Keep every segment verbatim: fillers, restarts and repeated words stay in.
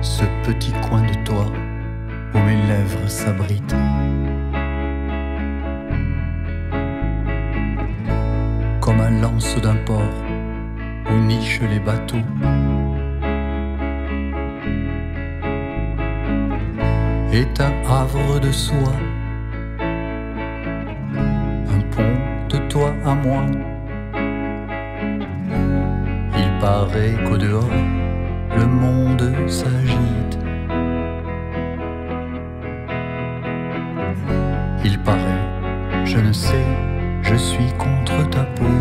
ce petit coin de toi où mes lèvres s'abritent. Comme un lance d'un port où nichent les bateaux. Est un havre de soie, un pont de toi à moi. Il paraît qu'au dehors, le monde s'agite. Il paraît, je ne sais, je suis contre ta peau.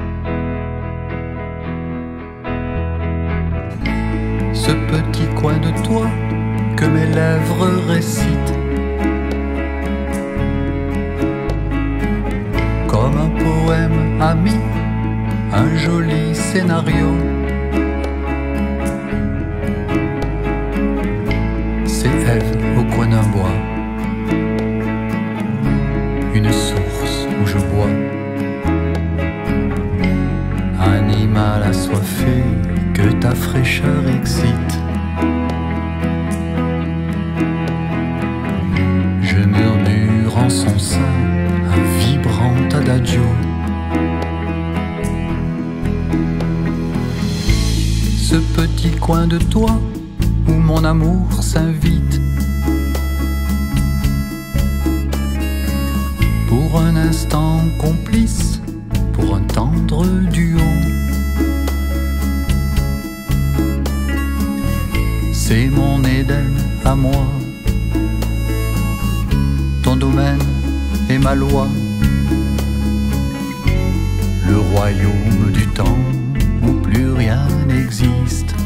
Ce petit coin de toi que mes lèvres récitent, comme un poème ami, un joli scénario. C'est Ève au coin d'un bois, une source où je bois, animal assoiffé que ta fraîcheur excite. Je murmure en son sein un vibrant adagio. Ce petit coin de toi où mon amour s'invite, pour un instant complice, pour un tendre duo. C'est mon Éden à moi, ton domaine est ma loi, le royaume du temps où plus rien n'existe.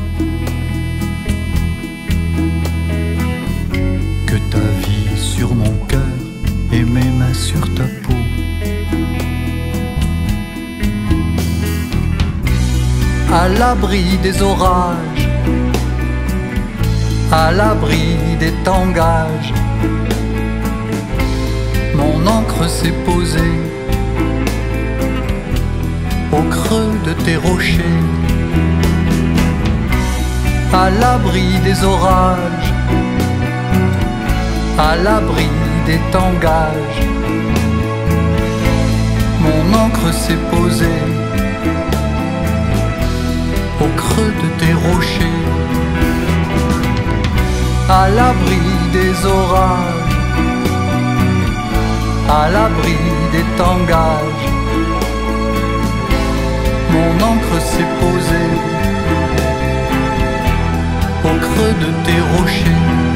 Que ta vie sur mon cœur et mes mains sur ta peau. À l'abri des orages, à l'abri des tangages, mon encre s'est posée au creux de tes rochers. À l'abri des orages, à l'abri des tangages, mon encre s'est posée au creux de tes rochers. À l'abri des orages, à l'abri des tangages, mon encre s'est posée au creux de tes rochers.